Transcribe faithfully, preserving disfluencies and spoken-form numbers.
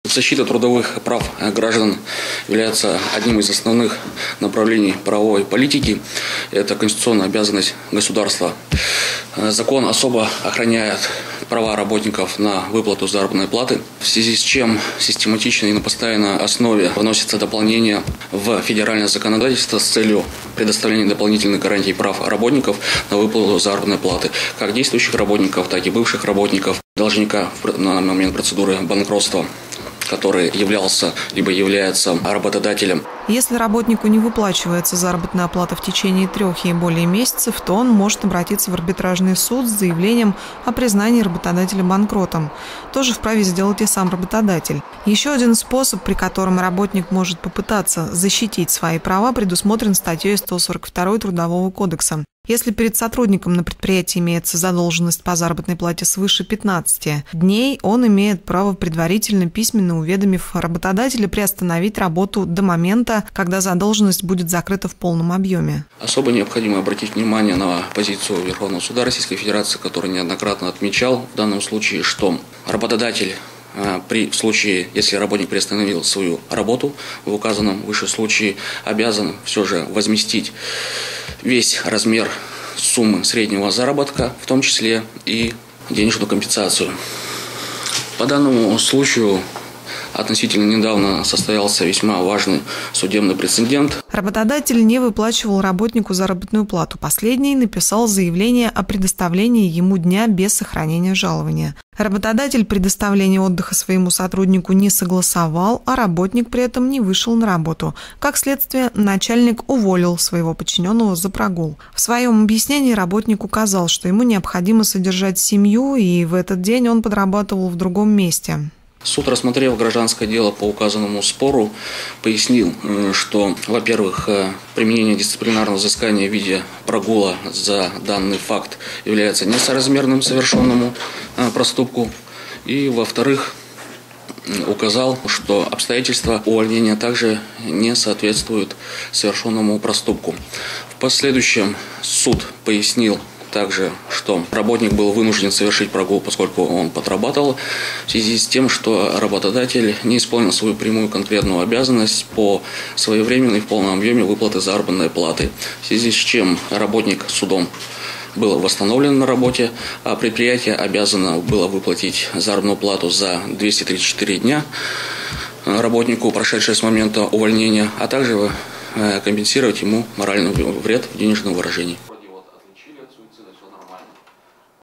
Защита трудовых прав граждан является одним из основных направлений правовой политики. Это конституционная обязанность государства. Закон особо охраняет права работников на выплату заработной платы, в связи с чем систематично и на постоянной основе вносится дополнение в федеральное законодательство с целью предоставления дополнительных гарантий прав работников на выплату заработной платы, как действующих работников, так и бывших работников, должника на момент процедуры банкротства, который являлся либо является работодателем. Если работнику не выплачивается заработная плата в течение трех и более месяцев, то он может обратиться в арбитражный суд с заявлением о признании работодателя банкротом. Тоже вправе сделать и сам работодатель. Еще один способ, при котором работник может попытаться защитить свои права, предусмотрен статьей сто сорок два Трудового кодекса. Если перед сотрудником на предприятии имеется задолженность по заработной плате свыше пятнадцати дней, он имеет право предварительно письменно уведомив работодателя приостановить работу до момента, когда задолженность будет закрыта в полном объеме. Особо необходимо обратить внимание на позицию Верховного суда Российской Федерации, который неоднократно отмечал в данном случае, что работодатель при в случае, если работник приостановил свою работу в указанном выше случае, обязан все же возместить весь размер суммы среднего заработка, в том числе и денежную компенсацию. По данному случаю относительно недавно состоялся весьма важный судебный прецедент. Работодатель не выплачивал работнику заработную плату. Последний написал заявление о предоставлении ему дня без сохранения жалования. Работодатель предоставление отдыха своему сотруднику не согласовал, а работник при этом не вышел на работу. Как следствие, начальник уволил своего подчиненного за прогул. В своем объяснении работник указал, что ему необходимо содержать семью, и в этот день он подрабатывал в другом месте. Суд, рассмотрев гражданское дело по указанному спору, пояснил, что, во-первых, применение дисциплинарного взыскания в виде прогула за данный факт является несоразмерным совершенному проступку, и, во-вторых, указал, что обстоятельства увольнения также не соответствуют совершенному проступку. В последующем суд пояснил также, что работник был вынужден совершить прогул, поскольку он подрабатывал, в связи с тем, что работодатель не исполнил свою прямую конкретную обязанность по своевременной в полном объеме выплаты заработной платы, в связи с чем работник судом был восстановлен на работе, а предприятие обязано было выплатить заработную плату за двести тридцать четыре дня работнику, прошедшее с момента увольнения, а также компенсировать ему моральный вред в денежном выражении.